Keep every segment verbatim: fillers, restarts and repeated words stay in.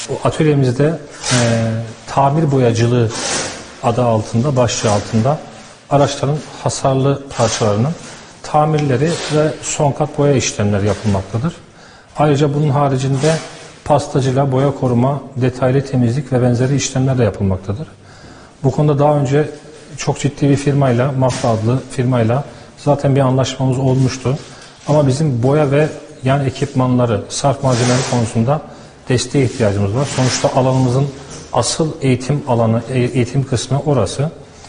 O atölyemizde e, tamir boyacılığı adı altında, başlığı altında araçların hasarlı parçalarının tamirleri ve son kat boya işlemleri yapılmaktadır. Ayrıca bunun haricinde pastacıyla boya koruma, detaylı temizlik ve benzeri işlemler de yapılmaktadır. Bu konuda daha önce çok ciddi bir firmayla, Mafra adlı firmayla zaten bir anlaşmamız olmuştu. Ama bizim boya ve yan ekipmanları, sarf malzemeleri konusunda desteğe ihtiyacımız var. Sonuçta alanımızın asıl eğitim alanı, eğitim kısmı orası.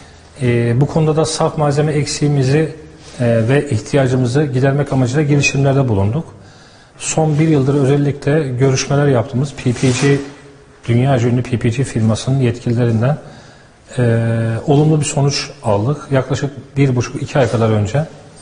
E, bu konuda da sarf malzeme eksiğimizi e, ve ihtiyacımızı gidermek amacıyla girişimlerde bulunduk. Son bir yıldır özellikle görüşmeler yaptığımız P P G, dünyaca ünlü P P G firmasının yetkililerinden e, olumlu bir sonuç aldık. Yaklaşık bir buçuk iki ay kadar önce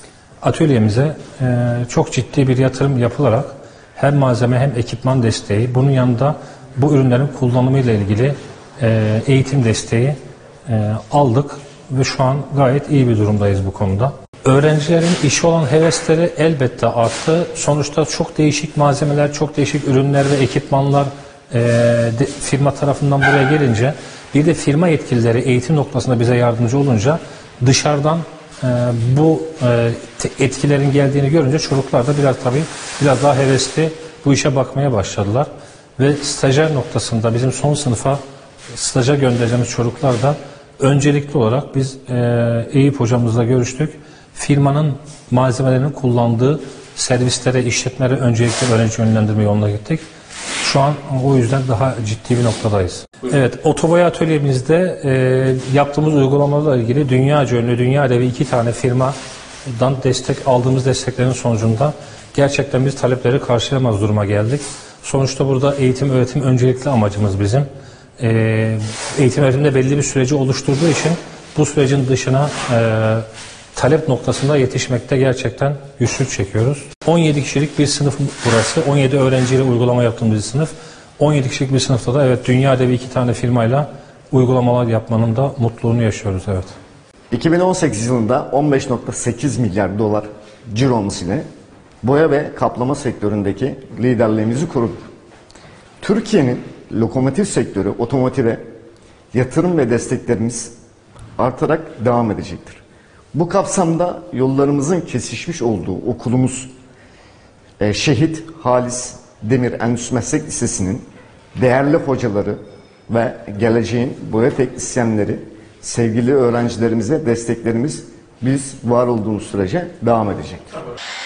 atölyemize e, çok ciddi bir yatırım yapılarak hem malzeme hem ekipman desteği, bunun yanında bu ürünlerin kullanımı ile ilgili e, eğitim desteği e, aldık ve şu an gayet iyi bir durumdayız bu konuda. Öğrencilerin işe olan hevesleri elbette arttı. Sonuçta çok değişik malzemeler, çok değişik ürünler ve ekipmanlar e, de, firma tarafından buraya gelince, bir de firma yetkilileri eğitim noktasında bize yardımcı olunca dışarıdan e, bu e, etkilerin geldiğini görünce çocuklar da biraz tabii biraz daha hevesli bu işe bakmaya başladılar. Ve stajyer noktasında bizim son sınıfa staja göndereceğimiz çocuklar da öncelikli olarak biz e, Eyüp hocamızla görüştük. Firmanın malzemelerini kullandığı servislere, işletmelere öncelikle öğrenci yönlendirme yoluna gittik. Şu an o yüzden daha ciddi bir noktadayız. Evet, otoboya atölyemizde e, yaptığımız uygulamalarla ilgili dünyaca ünlü, dünya devi iki tane firmadan destek aldığımız desteklerin sonucunda gerçekten biz talepleri karşılayamaz duruma geldik. Sonuçta burada eğitim öğretim öncelikli amacımız bizim. E, eğitim öğretimde belli bir süreci oluşturduğu için bu sürecin dışına e, talep noktasında yetişmekte gerçekten güçlük çekiyoruz. on yedi kişilik bir sınıf burası. on yedi öğrenciyle uygulama yaptığımız bir sınıf. on yedi kişilik bir sınıfta da evet dünya devi iki tane firmayla uygulamalar yapmanın da mutluluğunu yaşıyoruz, evet. iki bin on sekiz yılında on beş nokta sekiz milyar dolar ciromuz ile boya ve kaplama sektöründeki liderliğimizi koruduk. Türkiye'nin lokomotiv sektörü, otomotive yatırım ve desteklerimiz artarak devam edecektir. Bu kapsamda yollarımızın kesişmiş olduğu okulumuz e, Şehit Halis Demir Endüstri Meslek Lisesi'nin değerli hocaları ve geleceğin boya teknisyenleri, sevgili öğrencilerimize desteklerimiz biz var olduğumuz sürece devam edecektir.